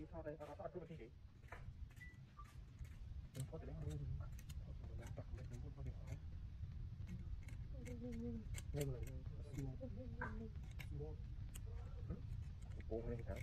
sao đây nó cứ cái gì có thể đánh luôn làm tập mấy cái môn có thể hỏi nhưng là cô hay cái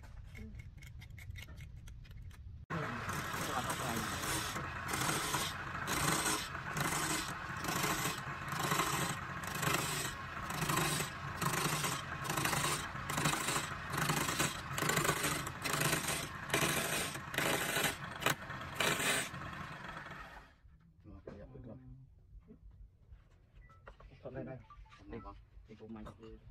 đây đây thì cũng mạnh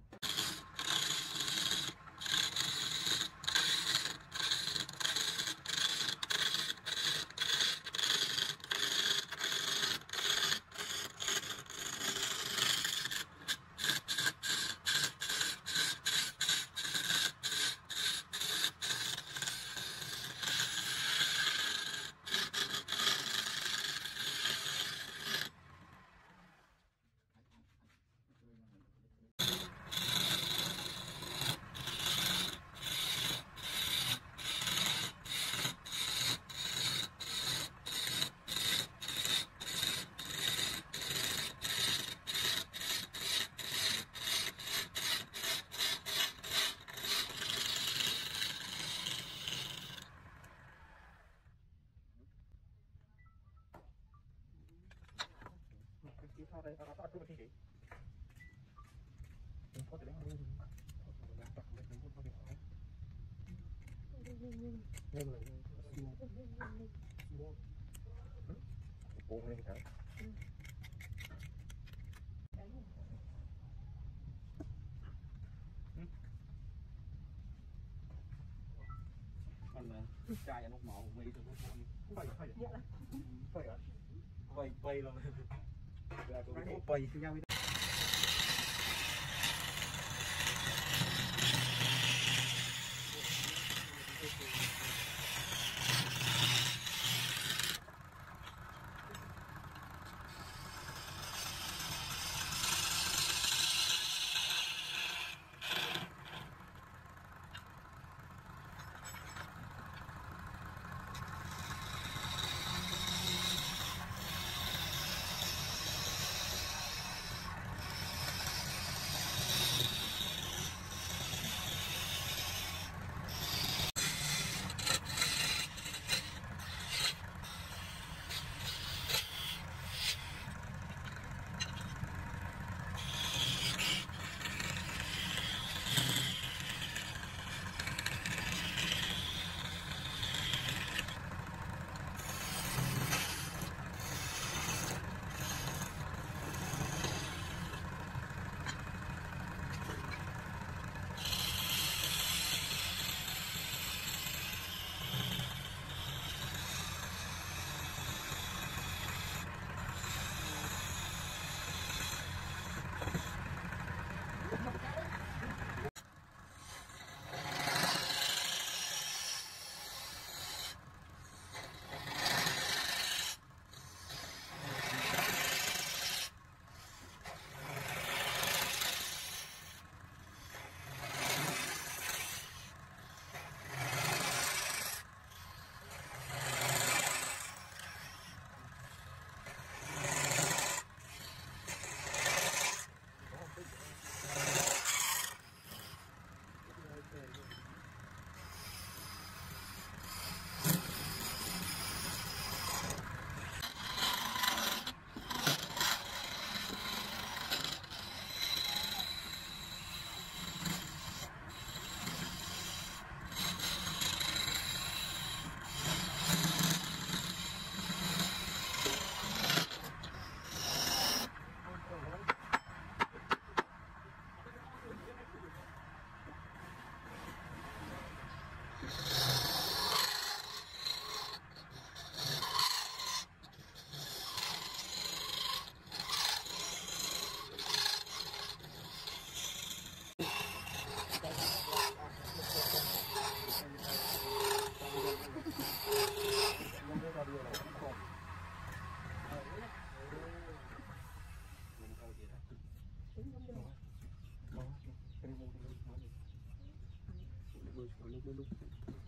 cái sao đây nó cứ cái gì có thể đánh luôn làm tập mấy cái môn có thể hỏi nhưng là cô hay cái còn trai nó màu mấy thứ nó phơi phơi luôn là cũng phơi nhau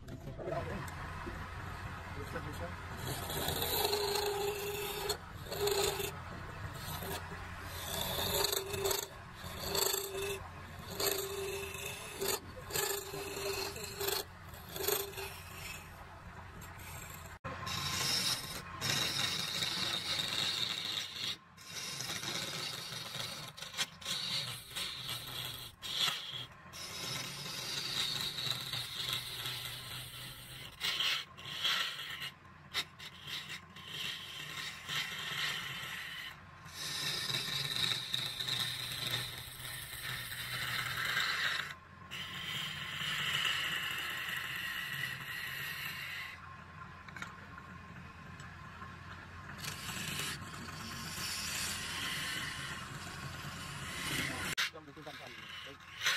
trong cái văn phòng đấy.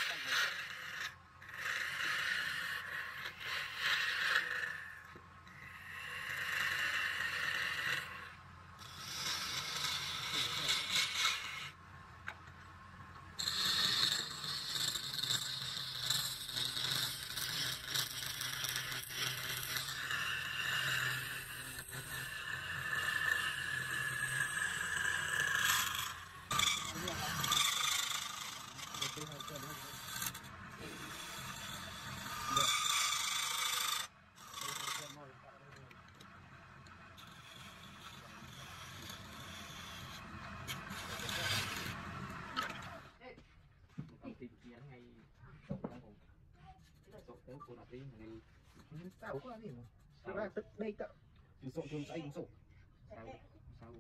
Sao quá đi mà. Sao ra tức đây cậu. Từ sổ thường say sổ. Sao sao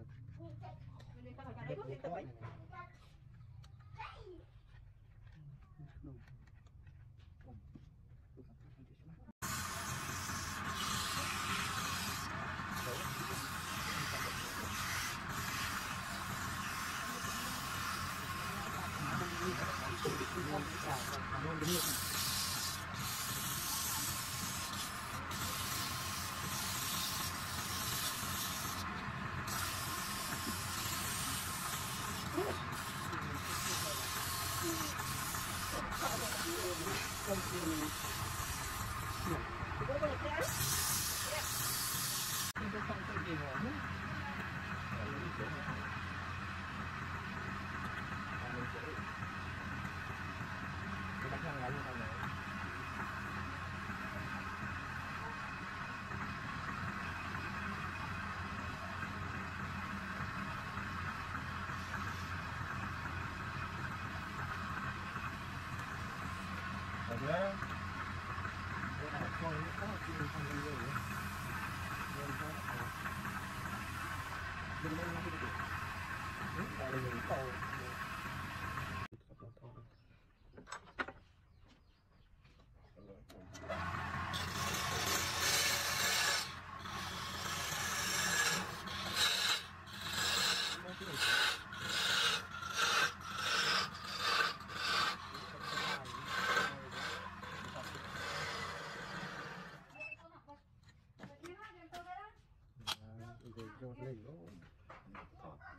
rồi lên nó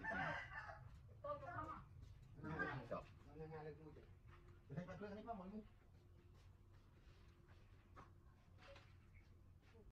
Hãy subscribe cho kênh Ghiền Mì Gõ để không bỏ lỡ những video hấp dẫn.